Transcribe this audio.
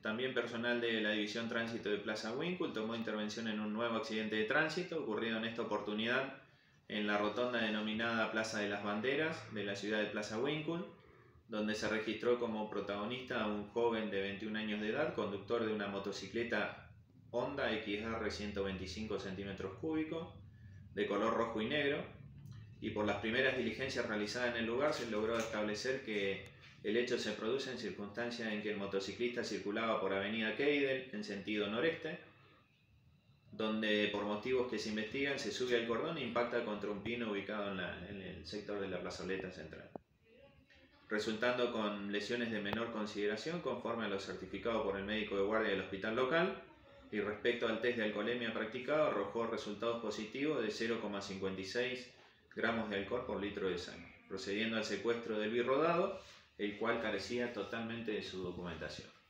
también personal de la División Tránsito de Plaza Winkle tomó intervención en un nuevo accidente de tránsito ocurrido en esta oportunidad en la rotonda denominada Plaza de las Banderas de la ciudad de Plaza Winkle, donde se registró como protagonista a un joven de 21 años de edad, conductor de una motocicleta Honda XR 125 centímetros cúbicos, de color rojo y negro, y por las primeras diligencias realizadas en el lugar se logró establecer que el hecho se produce en circunstancias en que el motociclista circulaba por Avenida Keidel en sentido noreste, donde por motivos que se investigan se sube al cordón e impacta contra un pino ubicado en el sector de la plazoleta central, resultando con lesiones de menor consideración conforme a lo certificado por el médico de guardia del hospital local, y respecto al test de alcoholemia practicado arrojó resultados positivos de 0,56 gramos de alcohol por litro de sangre, procediendo al secuestro del birrodado, el cual carecía totalmente de su documentación.